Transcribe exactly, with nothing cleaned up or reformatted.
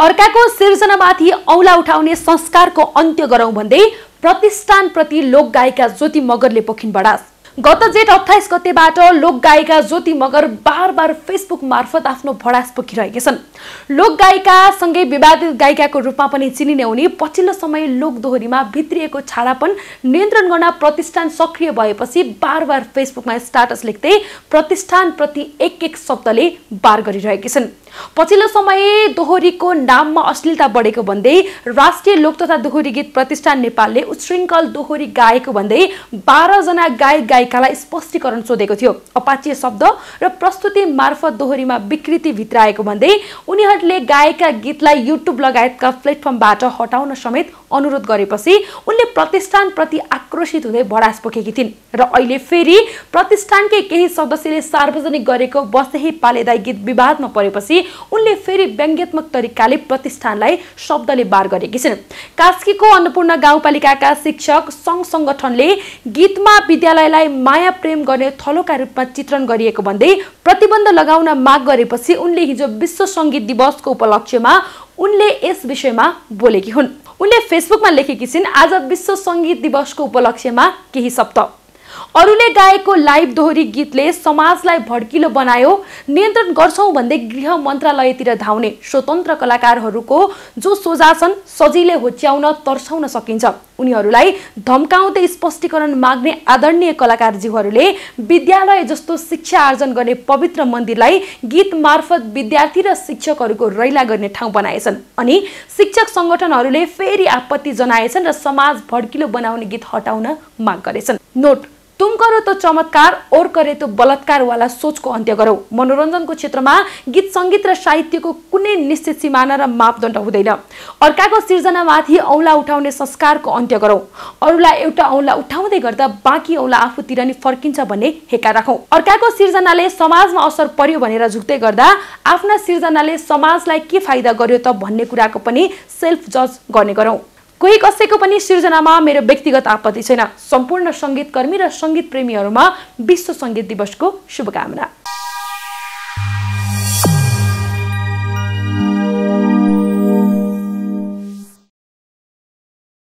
अर्काको सिर्जनामाथि औला उठाउने संस्कारको अन्त्य गरौं भन्दै प्रतिष्ठानप्रति लोकगायिका ज्योति मगरले पोखिन बडास। गत जेठ अट्ठाइस गतेबाट लोकगायिका ज्योति मगर बार बार फेसबुक मार्फत आफ्नो भडास पोखिरहेका छन्। लोकगायिका सँगै विवादित गायिकाको रूपमा पनि चिनिने उनी पछिल्लो समय लोकदोहोरीमा भित्रिएको छाडापन नियन्त्रण गर्न प्रतिष्ठान सक्रिय भएपछि बार बार फेसबुकमा स्ट्याटस लेख्दै प्रतिष्ठानप्रति एक एक शब्दले बार गरिरहेका छन्। पछिल्लो समय दोहोरीको नाममा अश्लीलता बढेको भन्दै राष्ट्रिय लोक तथा दोहोरी गीत प्रतिष्ठान नेपालले उच्छृङ्खल दोहोरी गाएको भन्दै बाह्र जना गायक गायिकालाई स्पष्टीकरण सोधेको थियो। अपाच्य शब्द र प्रस्तुति मार्फत दोहोरीमा विकृति भित्राएको भन्दै उनीहरूले गाएका गीतलाई युट्युब लगायतका प्लेटफर्मबाट हटाउन समेत अनुरोध गरेपछि उनले प्रतिष्ठानप्रति आक्रोशित हुँदै भडास पोखेकी थिइन् र अहिले फेरि प्रतिष्ठानकै केही सदस्यले सार्वजनिक गरेको बसेही पालेदाई गीत विवादमा परेपछि उनले फेरि व्यङ्ग्यात्मक तरिकाले प्रतिष्ठानलाई शब्दले बार गरेकी छिन्। कास्कीको अन्नपूर्ण गाउँपालिकाका शिक्षक सङ्घ सङ्गठनले गीतमा विद्यालयलाई माया प्रेम गर्ने थलोका रूपमा चित्रण गरिएको भन्दै प्रतिबन्ध लगाउन माग गरेपछि उनले हिजो विश्व सङ्गीत दिवसको उपलक्ष्यमा उनले यस विषयमा बोलेकी हुन्। उनले फेसबुकमा लेखेकी छिन्, आज विश्व सङ्गीत दिवसको उपलक्ष्यमा केही शब्द। अरूले गाएको लाइभ दोहोरी गीतले समाजलाई भड्किलो बनायो, नियन्त्रण गर्छौं भन्दै गृह मन्त्रालयतिर धाउने स्वतन्त्र कलाकारहरूको जो सोझा छन् सजिलै होच्याउन तर्साउन सकिन्छ। उनीहरूलाई धम्काउँदै स्पष्टीकरण माग्ने आदरणीय कलाकारज्यूहरूले विद्यालय जस्तो शिक्षा आर्जन गर्ने पवित्र मन्दिरलाई गीत मार्फत विद्यार्थी र शिक्षकहरूको रैला गर्ने ठाउँ बनाएछन्। अनि शिक्षक सङ्गठनहरूले फेरि आपत्ति जनाएछन् र समाज भड्किलो बनाउने गीत हटाउन माग गरेछन्। नोट, तुम करो तो चमत्कार और करे तो बलात्कार वाला सोचको अन्त्य गरौं। मनोरञ्जनको क्षेत्रमा गीत संगीत र साहित्यको कुनै निश्चित सिमाना र मापदण्ड हुँदैन। अर्काको सिर्जनामाथि औला उठाउने संस्कारको अन्त्य गरौं। अरूलाई एउटा औला उठाउँदै गर्दा बाँकी औला आफूतिर नि फर्किन्छ भन्ने हेका राखौं। अर्काको सिर्जनाले समाजमा असर पर्यो भनेर झुक्दै गर्दा आफ्ना सिर्जनाले समाजलाई के फाइदा गर्यो त भन्ने कुराको पनि सेल्फ जज गर्ने गरौं। कोही कसैको पनि सिर्जनामा मेरो व्यक्तिगत आपत्ति छैन। सम्पूर्ण संगीत कर्मी र संगीत प्रेमीहरूमा विश्व संगीत दिवसको शुभकामना।